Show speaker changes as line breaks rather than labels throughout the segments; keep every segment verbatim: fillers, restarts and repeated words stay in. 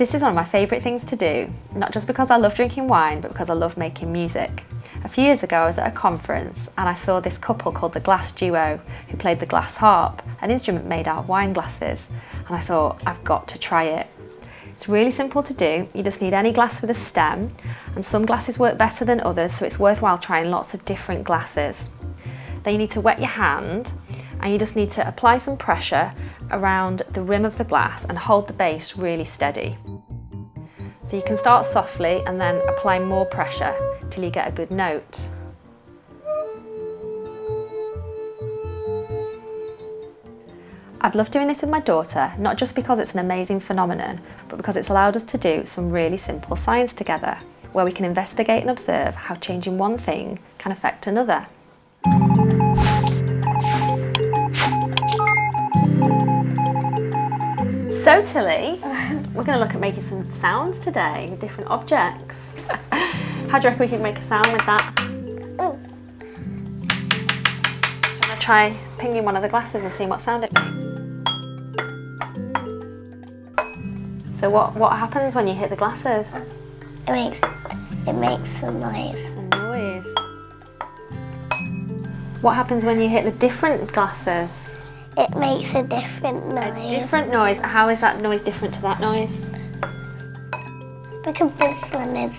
This is one of my favourite things to do, not just because I love drinking wine, but because I love making music. A few years ago I was at a conference and I saw this couple called the Glass Duo who played the glass harp, an instrument made out of wine glasses, and I thought, I've got to try it. It's really simple to do. You just need any glass with a stem, and some glasses work better than others, so it's worthwhile trying lots of different glasses. Then you need to wet your hand, and you just need to apply some pressure around the rim of the glass and hold the base really steady. So you can start softly and then apply more pressure till you get a good note. I've loved doing this with my daughter, not just because it's an amazing phenomenon, but because it's allowed us to do some really simple science together, where we can investigate and observe how changing one thing can affect another. So Tilly, we're going to look at making some sounds today with different objects. How do you reckon we can make a sound with that? Oh. I'm going to try pinging one of the glasses and see what sound it makes. So what, what happens when you hit the glasses?
It makes, it makes a noise.
A noise. What happens when you hit the different glasses?
It makes a different noise.
A different noise. How is that noise different to that noise?
Because this one is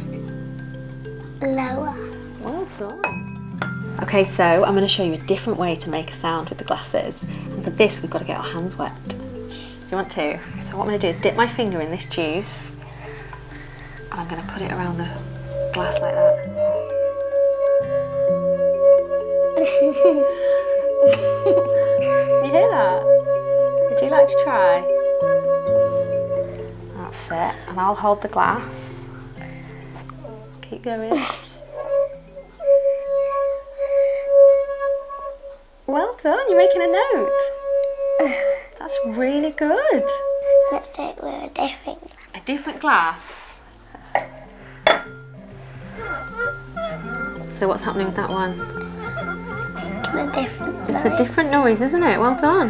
lower.
Well done. Okay, so I'm going to show you a different way to make a sound with the glasses. And for this, we've got to get our hands wet. Do you want to? So what I'm going to do is dip my finger in this juice. And I'm going to put it around the glass like that. You hear that? Would you like to try? That's it. And I'll hold the glass. Keep going. Well done, you're making a note. That's really good.
Let's do it with a different glass.
A different glass. So what's happening with that one?
A different
It's a different noise, isn't it? Well done.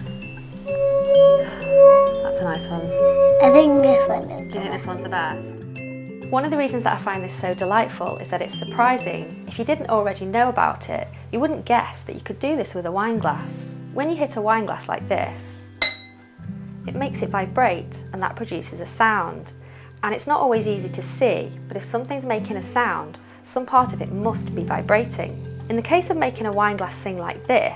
That's a nice one.
I think this one is.
Do you think this one's the best? One of the reasons that I find this so delightful is that it's surprising. If you didn't already know about it, you wouldn't guess that you could do this with a wine glass. When you hit a wine glass like this, it makes it vibrate, and that produces a sound. And it's not always easy to see, but if something's making a sound, some part of it must be vibrating. In the case of making a wine glass sing like this,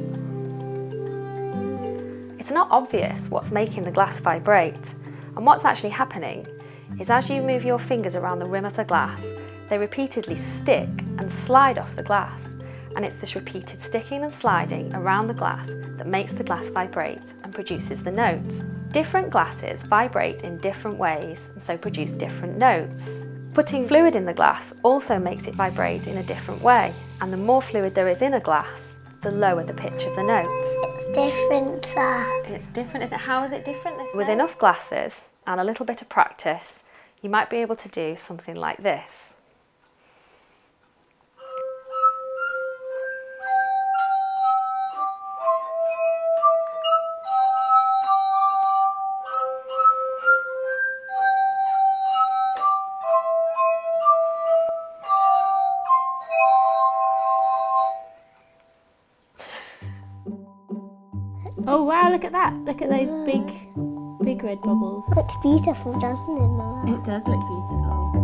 it's not obvious what's making the glass vibrate, and what's actually happening is as you move your fingers around the rim of the glass, they repeatedly stick and slide off the glass, and it's this repeated sticking and sliding around the glass that makes the glass vibrate and produces the note. Different glasses vibrate in different ways and so produce different notes. Putting fluid in the glass also makes it vibrate in a different way, and the more fluid there is in a glass, the lower the pitch of the note.
It's different, sir.
It's different, is it? How is it different? This With note? Enough glasses and a little bit of practice, you might be able to do something like this.
Oh wow, look at that. Look at those big, big red bubbles.
Looks beautiful, doesn't it, Mama?
It does look beautiful.